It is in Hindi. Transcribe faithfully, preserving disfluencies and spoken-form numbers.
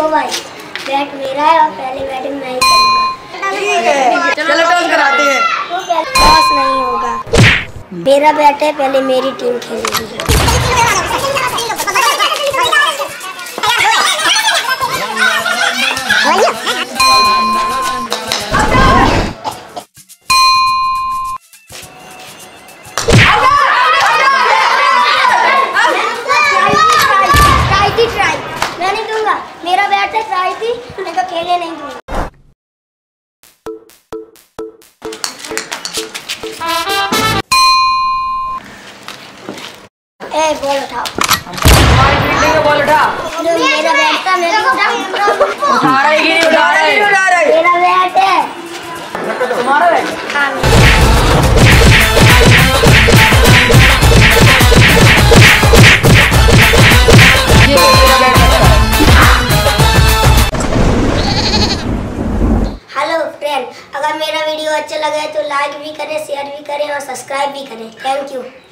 लो भाई, बैट मेरा है और पहले बैटिंग मैं ही करूंगा। ठीक है, चलो टॉस कराते हैं। टॉस नहीं होगा, मेरा बैट है, पहले मेरी टीम खेलेगी। मैं नहीं दूंगा, मेरा बैट है, ट्राई थी, मैं तो खेलने नहीं दूंगा। ए बॉल उठाओ, हमारी फील्डिंग में बॉल उठा। जो मेरा बैट था, मैं उठा रहा है कि नहीं उठा रहा है? उठा रहा है, मेरा बैट है। तुम्हारा बैट? हाँ। हेलो फ्रेंड, अगर मेरा वीडियो अच्छा लगा है तो लाइक भी करें, शेयर भी करें और सब्सक्राइब भी करें। Thank you.